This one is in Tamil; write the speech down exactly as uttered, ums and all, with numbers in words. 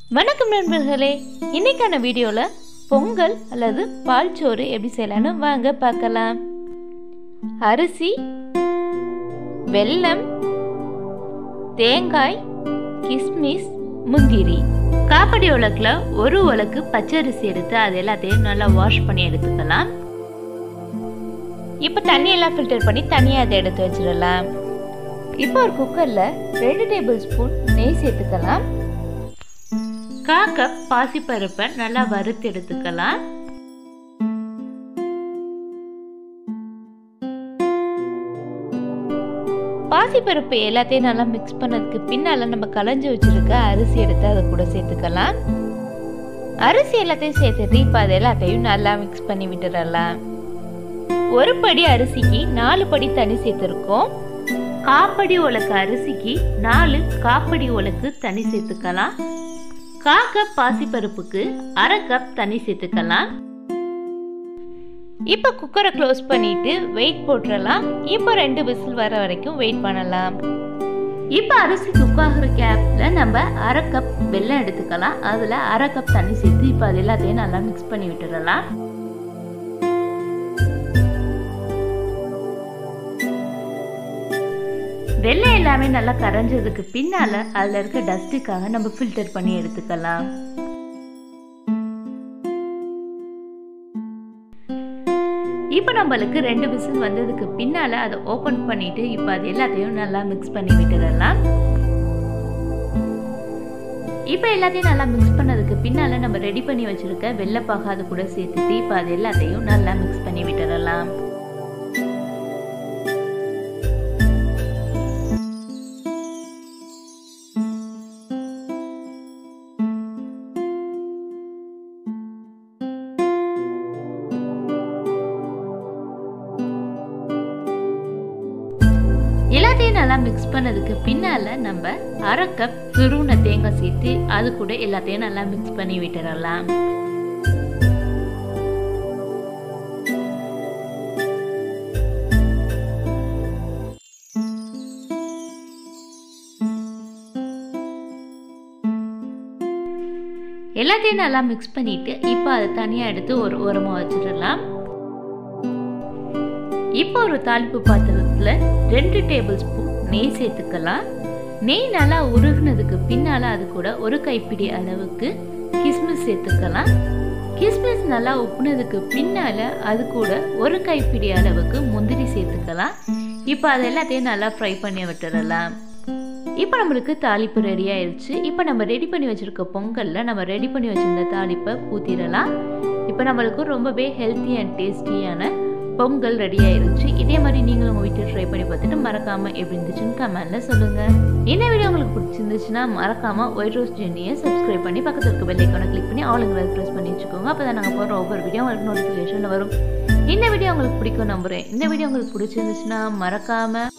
வணக்கம் நண்பர்களே, இன்னைக்கான வீடியோல பொங்கல் அல்லது பால் சோறு எப்படி செய்யலாம்னு வாங்க பார்க்கலாம். அரிசி, வெல்லம், தேங்காய், கிஸ்மிஸ், முந்திரி. காப்படி உலக்கில் ஒரு உலக்கு பச்சரிசி எடுத்து அது எல்லாத்தையும் நல்லா வாஷ் பண்ணி எடுத்துக்கலாம். இப்போ தண்ணியெல்லாம் ஃபில்டர் பண்ணி தனியாக அதை எடுத்து வச்சிடலாம். இப்போ ஒரு குக்கரில் ரெண்டு டேபிள் ஸ்பூன் நெய் சேர்த்துக்கலாம். கா கப் பாசிப்பருப்பை நல்லா வறுத்து எடுத்துக்கலாம். பாசிப்பருப்பு எல்லாத்தையும் நல்லா மிக்ஸ் பண்ணதுக்கு பின்னால நம்ம களைஞ்சு வச்சிருக்க அரிசி எடுத்து அதை கூட சேர்த்துக்கலாம். அரிசி எல்லாத்தையும் சேர்த்துட்டு இப்போ அது எல்லாத்தையும் நல்லா மிக்ஸ் பண்ணி விட்டுடலாம். ஒரு படி அரிசிக்கு நாலு படி தண்ணி சேர்த்துருக்கோம். காப்படி உலக்கு அரிசிக்கு நாலு காப்படி உலக்கு தண்ணி சேர்த்துக்கலாம். கா கப் பாசிப்பருப்புக்கு அரை கப் தண்ணி சேர்த்துக்கலாம். இப்போ குக்கரை க்ளோஸ் பண்ணிட்டு வெயிட் போட்டுடலாம். இப்போ ரெண்டு விசில் வர வரைக்கும் வெயிட் பண்ணலாம். இப்போ அரிசி குக் ஆகிற கேப்ல நம்ம அரை கப் வெல்லம் எடுத்துக்கலாம். அதில் அரை கப் தண்ணி சேர்த்து இப்போ அது எல்லாத்தையும் நல்லா மிக்ஸ் பண்ணி விட்டுடலாம். வெள்ளை எல்லாமே நல்லா கரைஞ்சதுக்கு பின்னால அதுல இருக்க டஸ்ட்டுக்காக நம்ம ஃபில்டர் பண்ணி எடுத்துக்கலாம். இப்போ நம்மளுக்கு ரெண்டு விசில் வந்ததுக்கு பின்னால அதை ஓபன் பண்ணிட்டு இப்போ அது எல்லாத்தையும் நல்லா மிக்ஸ் பண்ணி விட்டுடலாம். இப்போ எல்லாத்தையும் நல்லா மிக்ஸ் பண்ணதுக்கு பின்னால நம்ம ரெடி பண்ணி வச்சிருக்க வெள்ளைப்பாக அது கூட சேர்த்துட்டு இப்போ அது எல்லாத்தையும் நல்லா மிக்ஸ் பண்ணி விட்டுடலாம். எல்லாத்தையும் நல்லா மிக்ஸ் பண்ணதுக்கு பின்னால நம்ம அரை கப் துருவின தேங்காய் சேர்த்து அது கூட எல்லாத்தையும் நல்லா மிக்ஸ் பண்ணி விட்டுடலாம். எல்லாத்தையும் நல்லா மிக்ஸ் பண்ணிட்டு இப்போ அதை தனியா எடுத்து ஒரு ஓரமா வச்சிடலாம். இப்போ ஒரு தாளிப்பு பாத்திரத்துல ரெண்டு டேபிள் ஸ்பூன் நெய் சேர்த்துக்கலாம். நெய் நல்லா உருகுனதுக்கு பின்னால அது கூட ஒரு கைப்பிடி அளவுக்கு கிஸ்மிஸ் சேர்த்துக்கலாம். கிஸ்மிஸ் நல்லா உப்புனதுக்கு பின்னால அது கூட ஒரு கைப்பிடி அளவுக்கு முந்திரி சேர்த்துக்கலாம். இப்போ அது எல்லாத்தையும் நல்லா ஃப்ரை பண்ணி விட்டுடலாம். இப்போ நம்மளுக்கு தாளிப்பு ரெடி ஆயிடுச்சு. இப்போ நம்ம ரெடி பண்ணி வச்சிருக்க பொங்கல்ல நம்ம ரெடி பண்ணி வச்சிருந்த தாளிப்பை ஊத்திடலாம். இப்போ நம்மளுக்கு ரொம்பவே ஹெல்த்தி அண்ட் டேஸ்டியான பொங்கல் ரெடி ஆயிருச்சு. இதே மாதிரி நீங்களும் உங்க வீட்டில் ட்ரை பண்ணி பார்த்துட்டு மறக்காம எப்படி இருந்துச்சுன்னு கமெண்ட்ல சொல்லுங்க. இந்த வீடியோ உங்களுக்கு பிடிச்சிருந்துச்சுன்னா மறக்காம ஒயிட் ரோஸ் ஜெர்னியை சப்ஸ்கிரைப் பண்ணி பக்கத்துல இருக்க பெல் ஐகானை கிளிக் பண்ணி ஆளுங்களை ப்ரெஸ் பண்ணி வச்சுக்கோங்க. அப்பதான் நாங்கள் போடுற ஒவ்வொரு வீடியோ உங்களுக்கு நோட்டிஃபிகேஷன் வரும். இந்த வீடியோ உங்களுக்கு பிடிக்கும் நம்புறேன். இந்த வீடியோ உங்களுக்கு பிடிச்சிருந்துச்சுன்னா மறக்காம